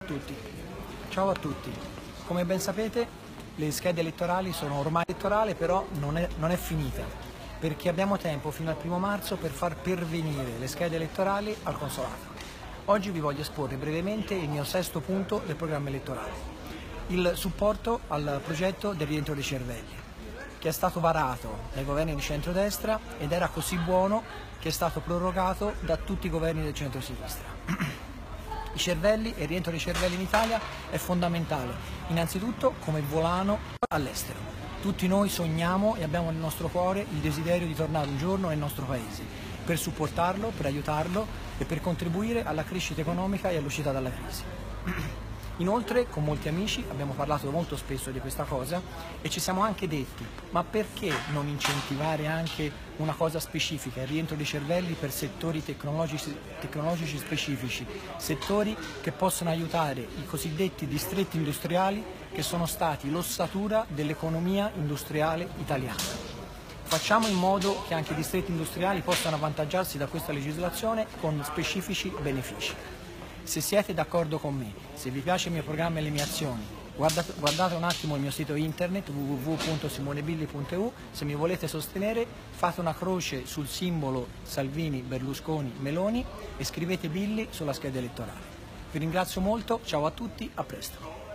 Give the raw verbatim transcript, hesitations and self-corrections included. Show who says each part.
Speaker 1: tutti. Ciao a tutti. Come ben sapete, le schede elettorali sono ormai elettorali, però non è, non è finita, perché abbiamo tempo fino al primo marzo per far pervenire le schede elettorali al consolato. Oggi vi voglio esporre brevemente il mio sesto punto del programma elettorale, il supporto al progetto del rientro dei cervelli, che è stato varato dai governi di centrodestra ed era così buono che è stato prorogato da tutti i governi del centro-sinistra. I cervelli e il rientro dei cervelli in Italia è fondamentale, innanzitutto come volano all'estero. Tutti noi sogniamo e abbiamo nel nostro cuore il desiderio di tornare un giorno nel nostro paese, per supportarlo, per aiutarlo e per contribuire alla crescita economica e all'uscita dalla crisi. Inoltre, con molti amici abbiamo parlato molto spesso di questa cosa e ci siamo anche detti: ma perché non incentivare anche una cosa specifica, il rientro dei cervelli per settori tecnologici, tecnologici specifici, settori che possono aiutare i cosiddetti distretti industriali che sono stati l'ossatura dell'economia industriale italiana. Facciamo in modo che anche i distretti industriali possano avvantaggiarsi da questa legislazione con specifici benefici. Se siete d'accordo con me, se vi piace il mio programma e le mie azioni, guardate, guardate un attimo il mio sito internet w w w punto simonebilli punto e u. Se mi volete sostenere, fate una croce sul simbolo Salvini, Berlusconi, Meloni e scrivete Billy sulla scheda elettorale. Vi ringrazio molto, ciao a tutti, a presto.